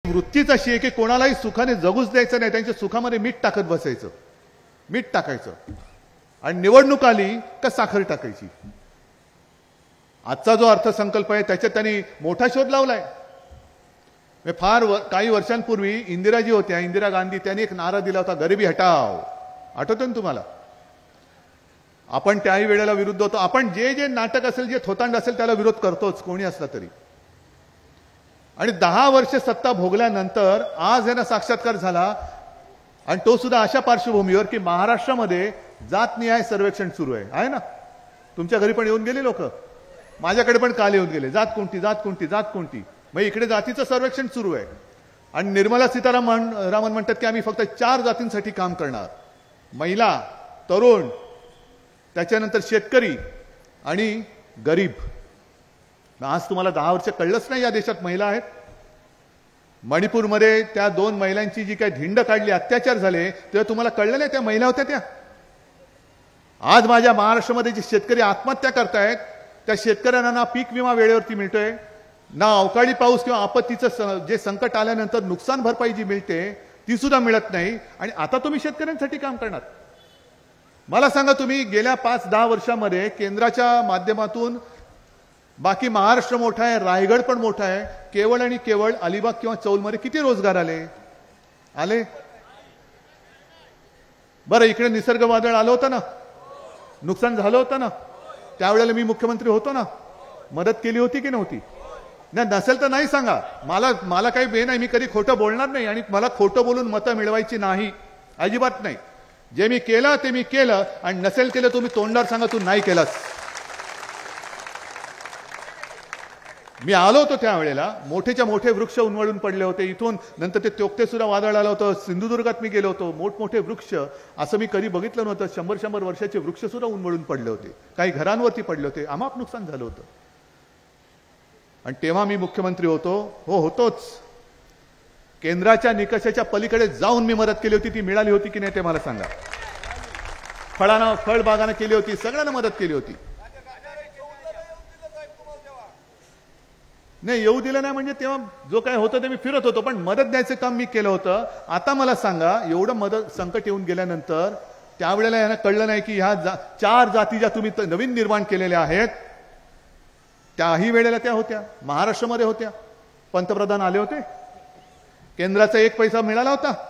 वृत्तीच अशी आहे की कोणालाही सुखाने जगूच द्यायचं नाही, त्यांच्या सुखामध्ये मीठ टाकत बसायचं, मीठ टाकायचं, आणि निवडणूक आली का साखर टाकायची. आजचा जो अर्थसंकल्प आहे त्याच्यात त्यांनी मोठा शोध लावलाय. काही वर्षांपूर्वी इंदिराजी होत्या, इंदिरा गांधी, त्यांनी एक नारा दिला होता, गरिबी हटाव. आठवतं ना तुम्हाला? आपण त्याही वेळेला विरुद्ध होतो. आपण जे जे नाटक असेल, जे थोतांड असेल त्याला विरोध करतोच, कोणी असला तरी. आणि 10 वर्ष सत्ता भोगल्यानंतर आज यांना साक्षात्कार झाला, आणि तो सुद्धा अशा पार्श्वभूमीवर की महाराष्ट्रामध्ये जातनिहाय सर्वेक्षण सुरू आहे ना. तुमच्या घरी पण येऊन गेले लोक, माझ्याकडे पण काल येऊन गेले, जात कोणती, जात कोणती, जात कोणती. मग इकडे जातीचं सर्वेक्षण सुरू आहे, आणि निर्मला सीतारामन म्हणतात की आम्ही फक्त 4 जातींसाठी काम करणार: महिला, तरुण, त्याच्यानंतर शेतकरी आणि गरीब. आज तुम्हाला 10 वर्ष कळलंच नाही या देशात महिला आहेत. मणिपूरमध्ये त्या 2 महिलांची जी काही धिंड काढली, अत्याचार झाले, तेव्हा तुम्हाला कळलं नाही त्या महिला होत्या त्या. आज माझ्या महाराष्ट्रामध्ये जे शेतकरी आत्महत्या करतायत, त्या शेतकऱ्यांना ना पीक विमा वेळेवरती मिळतोय, ना अवकाळी पाऊस किंवा आपत्तीचं जे संकट आल्यानंतर नुकसान भरपाई जी मिळते ती सुद्धा मिळत नाही. आणि आता तुम्ही शेतकऱ्यांसाठी काम करणार. मला सांगा, तुम्ही गेल्या 5-10 वर्षामध्ये केंद्राच्या माध्यमातून बाकी महाराष्ट्र मोठा आहे, रायगड पण मोठा आहे, केवळ आणि केवळ अलिबाग किंवा चौलमध्ये किती रोजगार आले? बरं, इकडे निसर्ग वादळ आलं होतं ना, नुकसान झालं होतं ना, त्यावेळेला मी मुख्यमंत्री होतो ना, मदत केली होती की नव्हती? नाही, नसेल तर नाही सांगा. मला काही बे नाही, मी कधी खोटं बोलणार नाही, आणि मला खोटं बोलून मतं मिळवायची नाही, अजिबात नाही. जे मी केलं ते मी केलं, आणि नसेल केलं तुम्ही तोंडावर सांगा तू नाही केलंस. मी आलो होतो त्यावेळेला, मोठेच्या मोठे वृक्ष उन्मळून पडले होते इथून. नंतर ते तोक्ते सुद्धा वादळ आलं होतं. सिंधुदुर्गात मी गेलो होतो, मोठमोठे वृक्ष असं मी कधी बघितलं नव्हतं. 100-100 वर्षाचे वृक्ष सुद्धा उन्मळून पडले होते, काही घरांवरती पडले होते, अमाप नुकसान झालं होतं. आणि तेव्हा मी मुख्यमंत्री होतोच. केंद्राच्या निकषाच्या पलीकडे जाऊन मी मदत केली होती. ती मिळाली होती की नाही ते मला सांगा. फळबागानं केली होती, सगळ्यांना मदत केली होती. नाही, येऊ दिलं नाही म्हणजे तेव्हा जो काय होतं ते मी फिरत होतो, पण मदत द्यायचं काम मी केलं होतं. आता मला सांगा, एवढं मदत संकट येऊन गेल्यानंतर त्यावेळेला यांना कळलं नाही की ह्या 4 जाती ज्या तुम्ही नवीन निर्माण केलेल्या आहेत, त्याही वेळेला त्या होत्या, महाराष्ट्रामध्ये होत्या. पंतप्रधान आले होते, केंद्राचा 1 पैसा मिळाला होता.